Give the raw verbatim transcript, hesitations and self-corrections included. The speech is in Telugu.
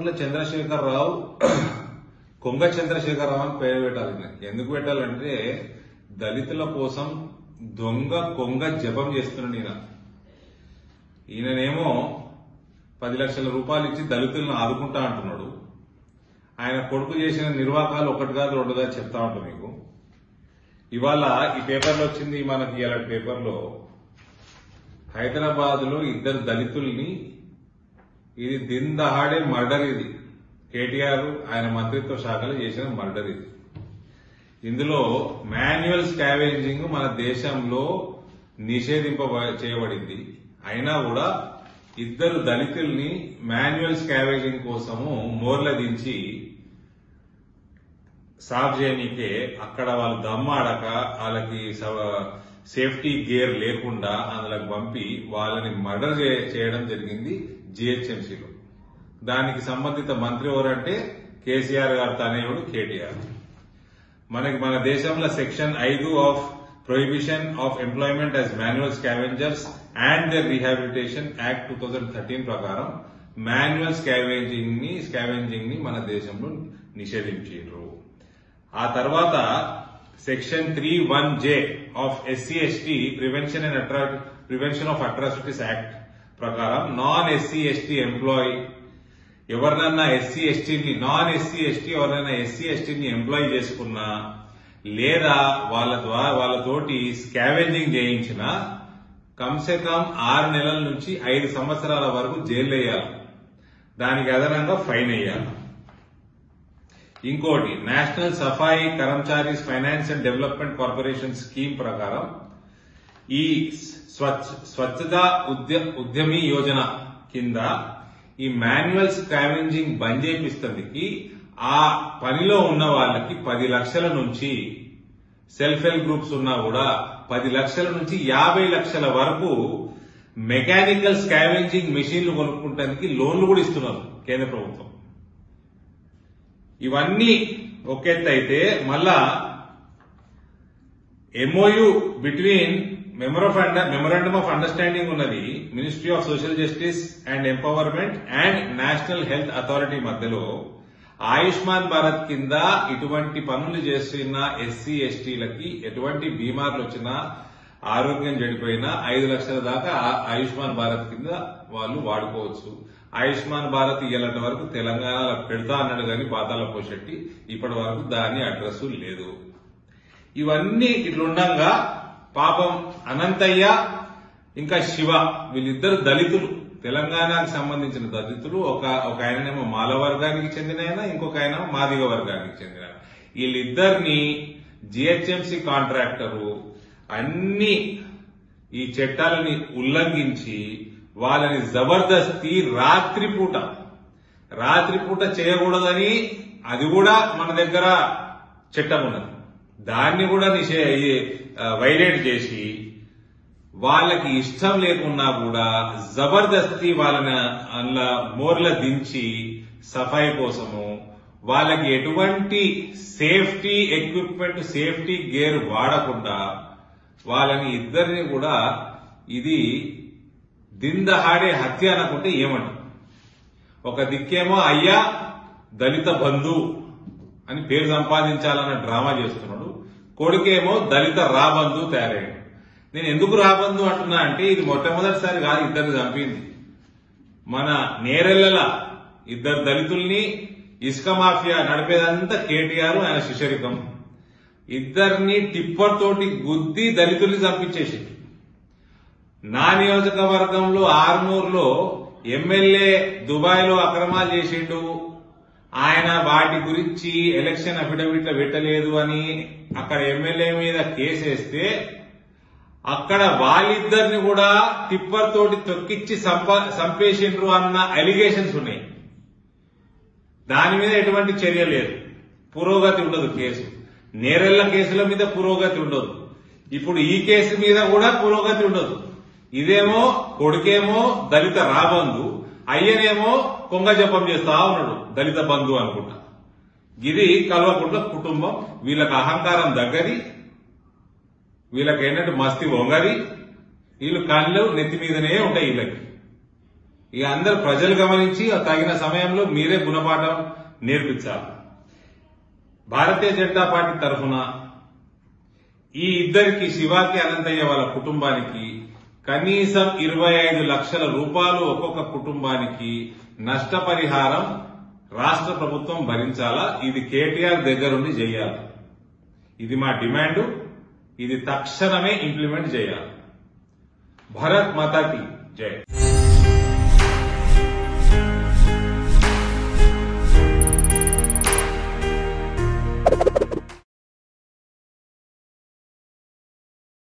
కల్వకుంట్ల చంద్రశేఖరరావు కొంగ చంద్రశేఖరరావు అని పేరు పెట్టాలి. ఎందుకు పెట్టాలంటే దళితుల కోసం దొంగ కొంగ జపం చేస్తున్నాడు ఈయన. ఈయననేమో పది లక్షల రూపాయలు ఇచ్చి దళితులను ఆదుకుంటా అంటున్నాడు. ఆయన కొడుకు చేసిన నిర్వాకాలు ఒకటి కాదు రెండు కాదు చెప్తా ఉంటా మీకు. ఇవాళ ఈ పేపర్లో వచ్చింది మనకి ఇవాళ పేపర్లో హైదరాబాద్ లో ఇద్దరు దళితుల్ని, ఇది దిన్ దహాడే మర్డర్, ఇది కేటీఆర్ ఆయన మంత్రిత్వ శాఖలో చేసిన మర్డర్. ఇది ఇందులో మాన్యువల్ స్కావెంజింగ్ మన దేశంలో నిషేధింప చేయబడింది. అయినా కూడా ఇద్దరు దళితుల్ని మాన్యువల్ స్కావెంజింగ్ కోసము మోర్ల దించి సాఫ్ చేయనీకే అక్కడ వాళ్ళు దమ్మాడక వాళ్ళకి సేఫ్టీ గేర్ లేకుండా అందులోకి పంపి వాళ్ళని మర్డర్ చేయడం జరిగింది జిహెచ్ఎంసీలో. దానికి సంబంధిత మంత్రి ఎవరంటే కేసీఆర్ గారు తనయుడు కేటీఆర్. మనకి మన దేశంలో సెక్షన్ ఐదు of prohibition of employment as manual scavengers and their rehabilitation act two thousand thirteen ప్రకారం మాన్యువల్ స్కావెంజింగ్ ని స్కావెంజింగ్ ని మన దేశంలో నిషేధించారు. ఆ తర్వాత section three one J of SC ST prevention and అట్రా ప్రివెన్షన్ ఆఫ్ అట్రాసిటీస్ యాక్ట్ ప్రకారం నాన్ ఎస్సీ ఎస్టీ ఎంప్లాయీ ఎవరినన్నా ఎస్సీ ఎస్టీని నాన్ ఎస్సీ ఎస్టీ ఎవరైనా ఎస్సీ ఎస్టీని ఎంప్లాయ్ చేసుకున్నా లేదా వాళ్ళ ద్వారా వాళ్ళతోటి స్కావెంజింగ్ చేయించిన కమ్సే కమ్ ఆరు నెలల నుంచి ఐదు సంవత్సరాల వరకు జైలు వేయాలి. దానికి అదనంగా ఫైన్ వేయాలి. ఇంకోటి national Safai Karmacharis finance and development corporation scheme ప్రకారం ఈ స్వచ్ఛతా ఉద్యమీ యోజన కింద ఈ మాన్యువల్ స్కావెంజింగ్ బంద్ చేపిస్తుంది. ఆ పనిలో ఉన్న వాళ్ళకి పది లక్షల నుంచి సెల్ఫ్ హెల్ప్ గ్రూప్స్ ఉన్నా కూడా పది లక్షల నుంచి యాభై లక్షల వరకు మెకానికల్ స్కావెంజింగ్ మెషిన్లు కొనుక్కుంటానికి లోన్లు కూడా ఇస్తున్నారు కేంద్ర ప్రభుత్వం. ఇవన్నీ ఒకెత్త అయితే మళ్ళా MOU between memorandum of understanding ఉన్నది ministry of social justice and empowerment and national health authority మధ్యలో ఆయుష్మాన్ భారత్ కింద ఇటువంటి పనులు చేస్తున్న ఎస్సీ ఎస్టీలకి ఎటువంటి బీమార్లు వచ్చినా ఆరోగ్యం చెడిపోయినా ఐదు లక్షల దాకా ఆయుష్మాన్ భారత్ కింద వాళ్ళు వాడుకోవచ్చు. ఆయుష్మాన్ భారత్ ఇయ్యాలంటి వరకు తెలంగాణలో పెడతా అన్నాడు కానీ పాతాల పోషెట్టి ఇప్పటి వరకు దాని అడ్రస్ లేదు. ఇవన్నీ ఇట్లుండగా పాపం అనంతయ్య ఇంకా శివ వీళ్ళిద్దరు దళితులు, తెలంగాణకు సంబంధించిన దళితులు. ఒక ఒక ఆయననేమో మాల వర్గానికి చెందిన ఆయన, ఇంకొక ఆయన మాదిగ వర్గానికి చెందిన ఆయన. వీళ్ళిద్దరిని జిహెచ్ఎంసీ కాంట్రాక్టరు అన్ని ఈ చట్టాలని ఉల్లంఘించి వాళ్ళని జబర్దస్తి రాత్రిపూట రాత్రిపూట చేయకూడదని అది కూడా మన దగ్గర చట్టం ఉన్నది. దాన్ని కూడా నిషే వైలేట్ చేసి వాళ్ళకి ఇష్టం లేకున్నా కూడా జబర్దస్తి వాళ్ళని అందులో మోర్ల దించి సఫాయి కోసము వాళ్ళకి ఎటువంటి సేఫ్టీ ఎక్విప్మెంట్ సేఫ్టీ గేర్ వాడకుండా వాళ్ళని ఇద్దరిని కూడా ఇది దిందహాడే హత్య అనుకుంటే ఏమంటారు? ఒక దిక్కేమో అయ్యా దళిత బంధు అని పేరు సంపాదించాలన్న డ్రామా చేస్తున్నాడు, కొడుకేమో దళిత రాబంధు తయారయ్యాడు. నేను ఎందుకు రాబంధు అంటున్నా అంటే ఇది మొట్టమొదటిసారి కాదు ఇద్దరిని చంపింది. మన నేరెళ్ల ఇద్దరు దళితుల్ని ఇసుక మాఫియా నడిపేదంతా కేటీఆర్ ఆయన శిష్యరికం. ఇద్దరిని టిప్పర్ తోటి గుద్ది దళితుల్ని చంపించేసి నా నియోజకవర్గంలో ఆర్మూర్లో ఎమ్మెల్యే దుబాయ్ లో అక్రమాలు చేసిండు, ఆయన వాటి గురించి ఎలక్షన్ అఫిడవిట్లు పెట్టలేదు అని అక్కడ ఎమ్మెల్యే మీద కేసేస్తే అక్కడ వాళ్ళిద్దరిని కూడా టిప్పర్ తోటి తొక్కిచ్చి చంపేసిండ్రు అన్న అలిగేషన్స్ ఉన్నాయి. దాని మీద ఎటువంటి చర్య లేదు, పురోగతి ఉండదు. కేసు నేరెళ్ల కేసుల మీద పురోగతి ఉండదు. ఇప్పుడు ఈ కేసు మీద కూడా పురోగతి ఉండదు. ఇదేమో కొడుకేమో దళిత రాబంధు, అయ్యనేమో కొంగ జపం చేస్తా ఉన్నాడు దళిత బంధు అనుకుంటా. ఇది కల్వకుంట్ల కుటుంబం. వీళ్ళకి అహంకారం దగ్గరి, వీళ్ళకి ఏంటంటే మస్తి వంగది, వీళ్ళు కళ్ళు నెత్తి మీదనే ఉంటాయి వీళ్ళకి. ఇక అందరు ప్రజలు గమనించి తగిన సమయంలో మీరే గుణపాఠం నేర్పించాలి. భారతీయ జనతా పార్టీ తరఫున ఈ ఇద్దరికి శివాకి అనంతయ్య వాళ్ళ కుటుంబానికి కనీసం ఇరవై ఐదు లక్షల రూపాయలు ఒక్కొక్క కుటుంబానికి నష్టపరిహారం రాష్ట్ర ప్రభుత్వం భరించాలా. ఇది కేటీఆర్ దగ్గరుండి చేయాలి. ఇది మా డిమాండ్. ఇది తక్షణమే ఇంప్లిమెంట్ చేయాలి. భారత్ మాతాకి జై.